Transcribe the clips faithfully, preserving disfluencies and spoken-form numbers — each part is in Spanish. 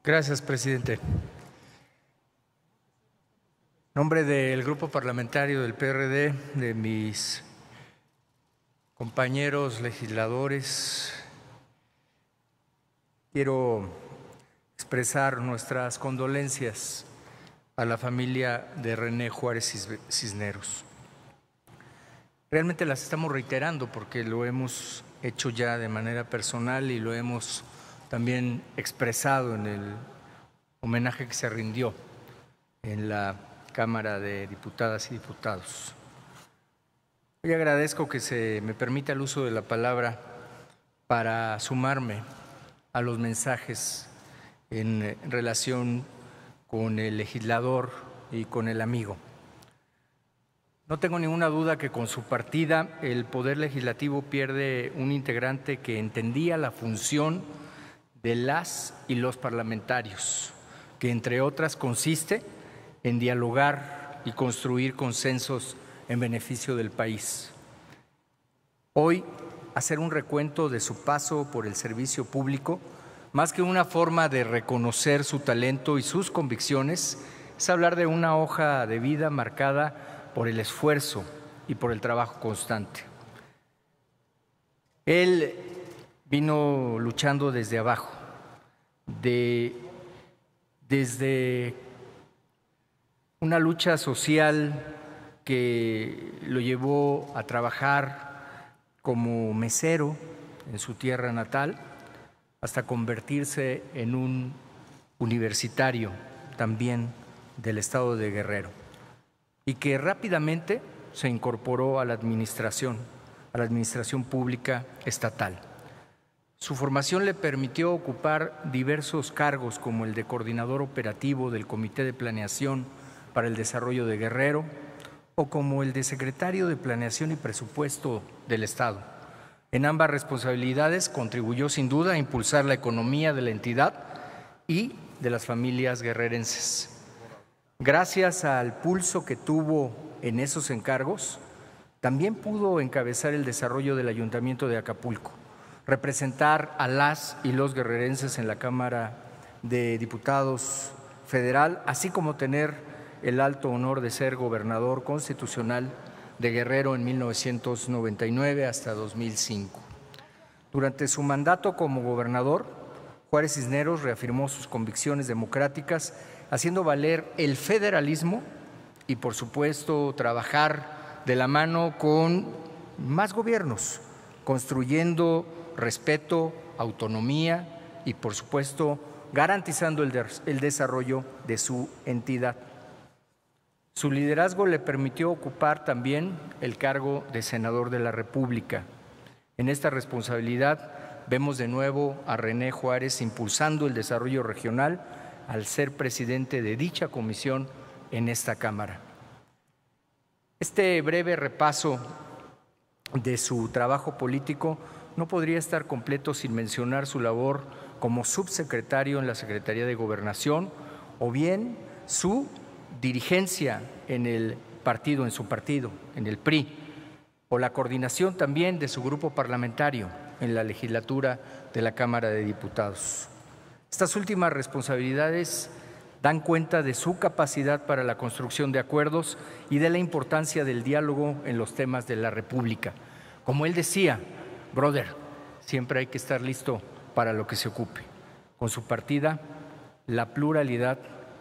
Gracias, presidente. En nombre del Grupo Parlamentario del P R D, de mis compañeros legisladores, quiero expresar nuestras condolencias a la familia de René Juárez Cisneros. Realmente las estamos reiterando porque lo hemos hecho ya de manera personal y lo hemos también expresado en el homenaje que se rindió en la Cámara de Diputadas y Diputados. Hoy agradezco que se me permita el uso de la palabra para sumarme a los mensajes en relación con el legislador y con el amigo. No tengo ninguna duda que con su partida el Poder Legislativo pierde un integrante que entendía la función de las y los parlamentarios, que entre otras consiste en dialogar y construir consensos en beneficio del país. Hoy, hacer un recuento de su paso por el servicio público, más que una forma de reconocer su talento y sus convicciones, es hablar de una hoja de vida marcada por el esfuerzo y por el trabajo constante. Él vino luchando desde abajo, de, desde una lucha social que lo llevó a trabajar como mesero en su tierra natal, hasta convertirse en un universitario también del estado de Guerrero, y que rápidamente se incorporó a la administración, a la administración pública estatal. Su formación le permitió ocupar diversos cargos como el de coordinador operativo del Comité de Planeación para el Desarrollo de Guerrero o como el de secretario de Planeación y Presupuesto del Estado. En ambas responsabilidades contribuyó sin duda a impulsar la economía de la entidad y de las familias guerrerenses. Gracias al pulso que tuvo en esos encargos, también pudo encabezar el desarrollo del Ayuntamiento de Acapulco, representar a las y los guerrerenses en la Cámara de Diputados Federal, así como tener el alto honor de ser gobernador constitucional de Guerrero en mil novecientos noventa y nueve hasta dos mil cinco. Durante su mandato como gobernador, Juárez Cisneros reafirmó sus convicciones democráticas, haciendo valer el federalismo y, por supuesto, trabajar de la mano con más gobiernos, construyendo respeto, autonomía y, por supuesto, garantizando el, de, el desarrollo de su entidad. Su liderazgo le permitió ocupar también el cargo de senador de la República. En esta responsabilidad vemos de nuevo a René Juárez impulsando el desarrollo regional al ser presidente de dicha comisión en esta Cámara. Este breve repaso de su trabajo político no podría estar completo sin mencionar su labor como subsecretario en la Secretaría de Gobernación o bien su dirigencia en el partido, en su partido, en el P R I, o la coordinación también de su grupo parlamentario en la legislatura de la Cámara de Diputados. Estas últimas responsabilidades dan cuenta de su capacidad para la construcción de acuerdos y de la importancia del diálogo en los temas de la República. Como él decía, brother, siempre hay que estar listo para lo que se ocupe. Con su partida, la pluralidad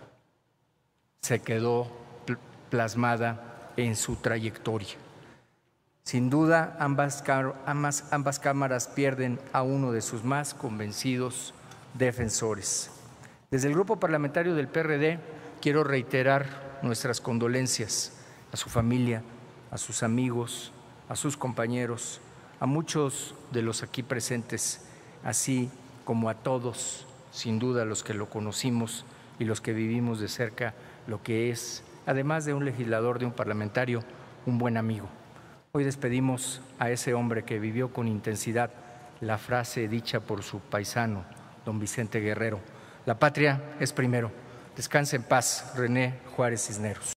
se quedó plasmada en su trayectoria. Sin duda, ambas, ambas, ambas cámaras pierden a uno de sus más convencidos defensores. Desde el Grupo Parlamentario del P R D quiero reiterar nuestras condolencias a su familia, a sus amigos, a sus compañeros, a muchos de los aquí presentes, así como a todos, sin duda, los que lo conocimos y los que vivimos de cerca lo que es, además de un legislador, de un parlamentario, un buen amigo. Hoy despedimos a ese hombre que vivió con intensidad la frase dicha por su paisano, don Vicente Guerrero: la patria es primero. Descanse en paz, René Juárez Cisneros.